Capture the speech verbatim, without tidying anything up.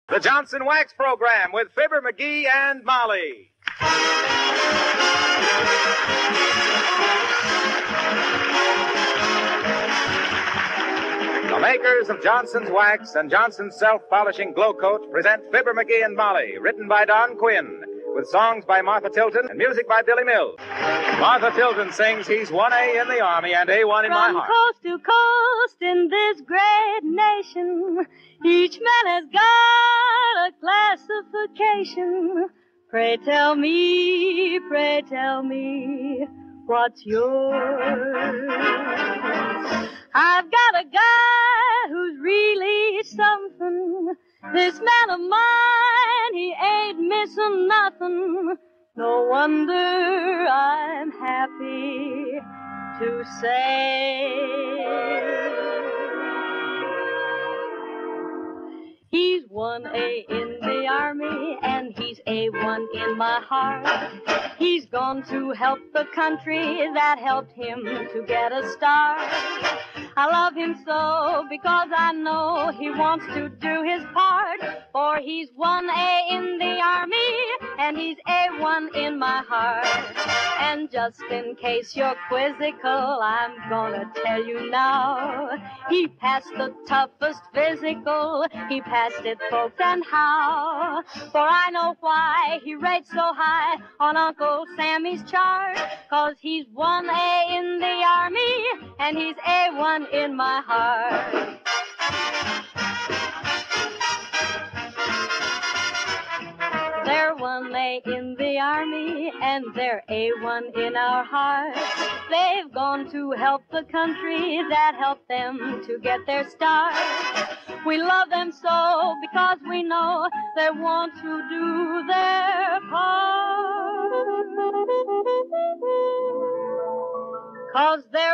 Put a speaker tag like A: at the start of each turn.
A: The Johnson Wax Program with Fibber McGee and Molly. The makers of Johnson's Wax and Johnson's Self-Polishing Glow Coat present Fibber McGee and Molly, written by Don Quinn, with songs by Martha Tilton and music by Billy Mills. Martha Tilton sings He's one A in the Army and A one in my heart.
B: From coast to coast in this great nation, each man has got a classification. Pray tell me, pray tell me, what's yours? I've got a guy who's really something. This man of mine, he ain't missing nothing. No wonder I'm happy to say he's one A in the Army and he's A one in my heart. He's gone to help the country that helped him to get a start. I love him so because I know he wants to do his part. For he's one A in the Army and he's A one in my heart. And just in case you're quizzical, I'm gonna tell you now, he passed the toughest physical. He passed it, folks, and how? For I know why he rates so high on Uncle Sammy's chart. Cause he's one A in the Army and he's A one in my heart. They're one A in the Army and they're A one in our hearts. They've gone to help the country that helped them to get their start. We love them so because we know they want to do their part. Cause they're